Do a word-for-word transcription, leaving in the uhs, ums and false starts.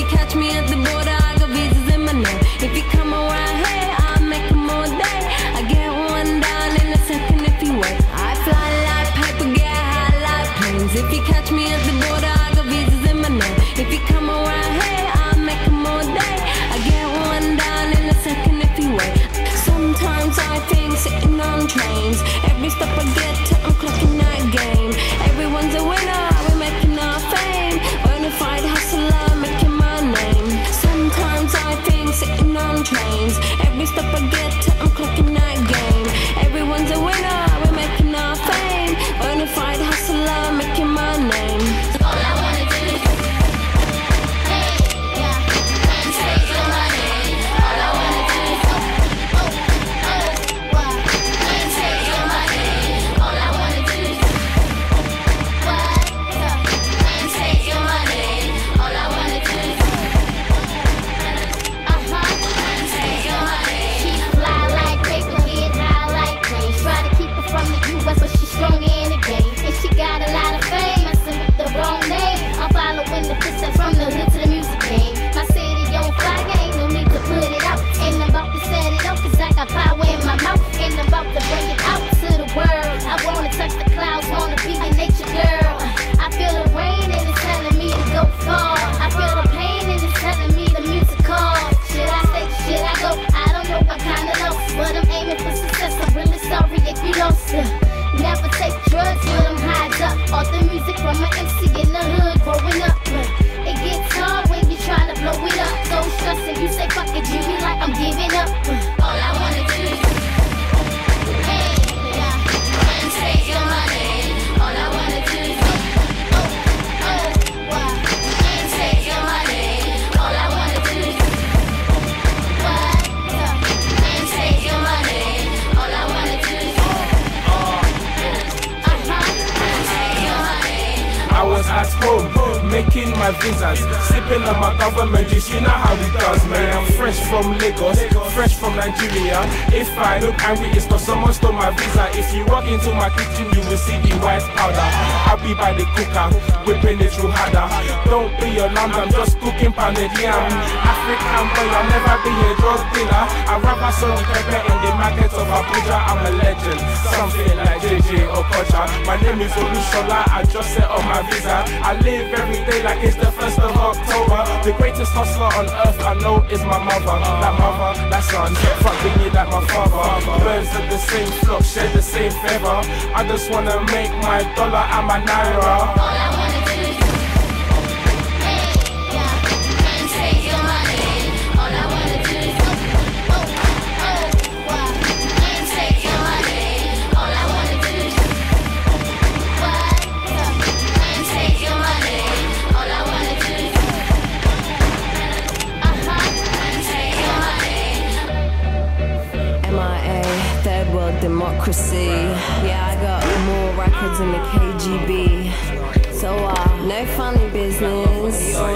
catch me at the border, I got visas in my name. If you come around here, I'll make them all day. I get one down in a second if you wait. I fly like paper, get high like planes. If you catch me at the border, I got visas in my name. If you come around here, I'll make them all day. I get one down in a second if you wait. Sometimes I think sitting on trains, every stop I get to, I'm clocking that game. Everyone's a winner, we're making our fame. Bonafide hustler, making my name. Sometimes I think sitting on trains, every stop I get to, I'm clocking that game. Everyone's a winner, we're making our fame. Bonafide hustler, making my name. All I wanna do is hey, yeah, and take your money. All I wanna do is oh, oh, oh, what? And take your money. All I wanna do is what? And take your money. All I wanna do is uh-huh, and take your money. She's fly like paper, get high like planes. Try to keep her from the U S, but she's strong in the game. And she got a lot of fame, messing with the wrong name. I'm following the footsteps from the hood to the music game. My city on fire, ain't no need to put it out. Ain't about to set it up, cause I got power in my mouth. Ain't about to bring it out to the world. I wanna touch the clouds, wanna be a nature girl. I feel the rain and it's telling me to go far. I feel the pain and it's telling me the music call. Should I stay, should I go? I don't know, I'm kinda lost, but I'm aiming for success. I'm really sorry if you lost her. Never take drugs with them highs up. All the music from an M C in the hood growing up. It gets hard when you try to blow it up. So stressing, you say fuck it, you be like I'm giving up. All I wanna do is hey, yeah, and take your money. All I wanna do is oh, oh, oh, what? And take your money. All I wanna do is what? And take your money. All I wanna do is I was at home, making my visas, sipping on my government juice, you know how it does, man. I'm fresh from Lagos, fresh from Nigeria. If I look angry, it's cause someone stole my visa. If you walk into my kitchen, you will see the white powder. I'll be by the cooker, whipping it through harder. Don't be alarmed, I'm just cooking pounded yam. African boy, I'll never be a drug dealer. I'd rather sell the pepper in the market of Abuja. I'm a legend, something like J J Okocha. My name is Olushola, I just set on my visa. I live every day like it's the first of October. The greatest hustler on earth I know is my mother. That mother, that son, fucking you like my father. Birds of the same flock, share the same feather. I just wanna make my dollar and my naira. all I wanna do is hey, yeah, and take your money. All I wanna do is oh, oh, oh, what? And take your money. All I wanna do is what? And take your money. All I wanna do is uh-huh, and take your money. M I A, third world democracy. Yeah, I got more records in the K G B. So uh, no funny business.